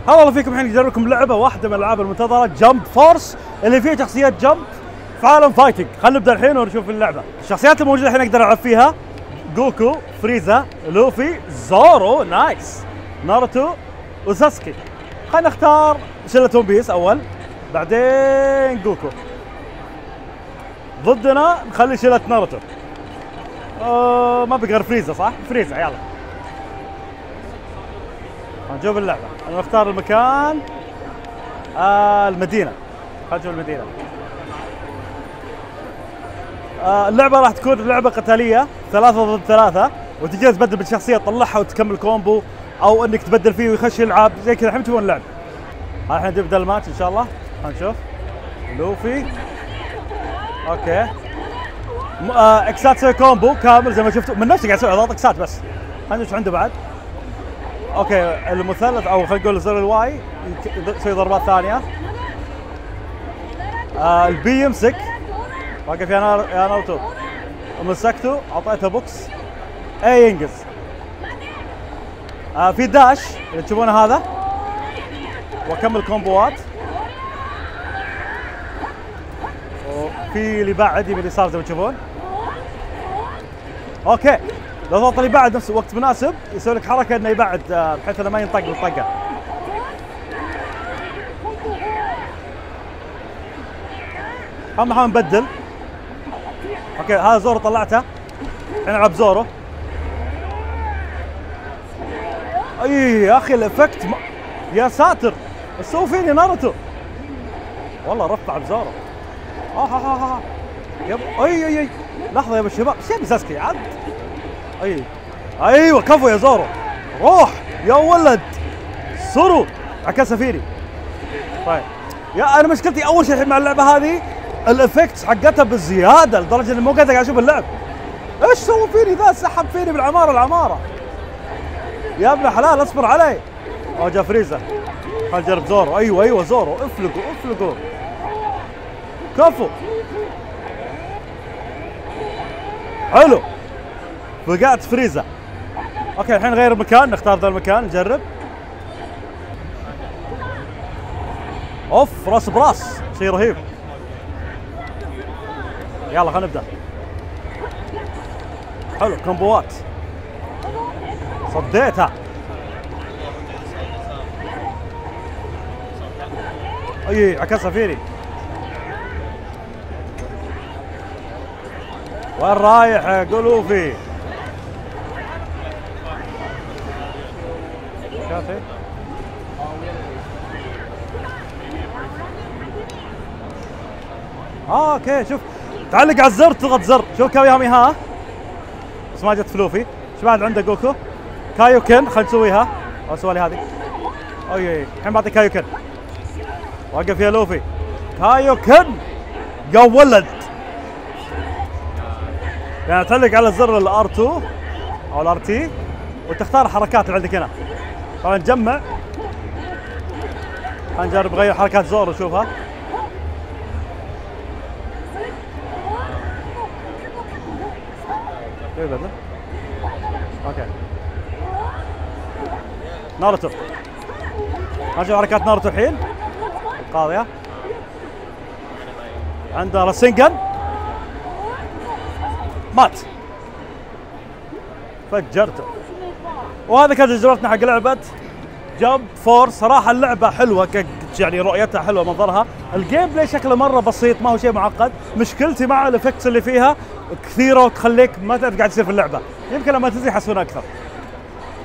هلا والله فيكم. الحين نجرب لكم لعبه واحده من الالعاب المنتظره، جمب فورس، اللي فيها شخصيات جمب في عالم فايتنج. خلينا نبدا الحين ونشوف اللعبه. الشخصيات الموجوده الحين اقدر العب فيها جوكو، فريزا، لوفي، زورو، نايس، ناروتو وساسكي. خلينا نختار شله ون بيس اول، بعدين جوكو. ضدنا نخلي شله ناروتو. ما بقدر فريزا، صح؟ فريزا يلا. نشوف اللعبة. أنا بختار المكان المدينة. خلينا نشوف المدينة. اللعبة راح تكون لعبة قتالية 3 ضد 3، وتجي تبدل بالشخصية تطلعها وتكمل كومبو، أو إنك تبدل فيه ويخش يلعب زي كذا. الحين تشوفون اللعب. الحين نبدأ الماتش إن شاء الله. هنشوف لوفي. أوكي. إكسات تسوي كومبو كامل زي ما شفتوا من نفسك، قاعد يسوي اضغط إكسات بس. خلينا نشوف عنده بعد. اوكي المثلث او خلينا نقول زر الواي يسوي ضربات ثانيه. البي يمسك، واقف يا ناروتو، مسكته اعطيته بوكس. اي ينقز. في داش اللي تشوفونه هذا، واكمل كومبوات. وفي اللي بعد يمين يسار زي ما تشوفون. اوكي لو ضغط اللي بعد نفس وقت مناسب يسوي لك حركه انه يبعد، بحيث انه ما ينطق بالطقه. نحاول نبدل. اوكي هذا زورو طلعته، الحين العب زورو. اي يا اخي الافكت يا ساتر، ايش سووا فيني ناروتو؟ والله رفع بزورو. يب اي لحظه يا الشباب، ايش يبي ساسكي عاد؟ ايوه كفو يا زورو، روح يا ولد. سورو عكسها فيني. طيب يا انا مشكلتي اول شيء مع اللعبه هذه الافكتس حقتها بالزياده، لدرجه اني مو قادر اشوف اللعب. ايش سووا فيني ذا؟ سحب فيني بالعماره. يا ابن حلال اصبر علي. جا فريزا. خلينا نجرب زورو. ايوه زورو، افلقوا كفو. حلو، فقعت فريزا. اوكي الحين نغير المكان، نختار ذا المكان نجرب. اوف راس براس، شيء رهيب. يلا خلينا نبدا. حلو كومبوات، صديتها. عكسها فيني. وين رايح يا لوفي؟ كافي. اوكي شوف تعلق على الزر، تضغط زر. شوف كاويامي ها، بس ما جت فلوفي. ايش بعد عنده جوكو؟ كايوكن. خلينا نسويها او سوالي هذه. الحين بعطي كايوكن. وقف يا لوفي. كايوكن يا ولد. يعني تعلق على زر الار 2 او الار تي وتختار الحركات اللي عندك هنا. طبعا نجمع. خلينا نجرب نغير حركات زورو نشوفها. كيف بدل؟ اوكي ناروتو. خلينا نشوف حركات ناروتو الحين القاضية. عنده راسينجان، مات، فجرته. وهذا كانت تجربتنا حق لعبة جمب فورس. صراحة اللعبة حلوة، يعني رؤيتها حلوة، منظرها. الجيم بلاي شكله مرة بسيط، ما هو شيء معقد. مشكلتي مع الافكتس اللي فيها كثيرة وتخليك ما تعرف قاعد يصير في اللعبة. يمكن لما تنزل يحسون اكثر.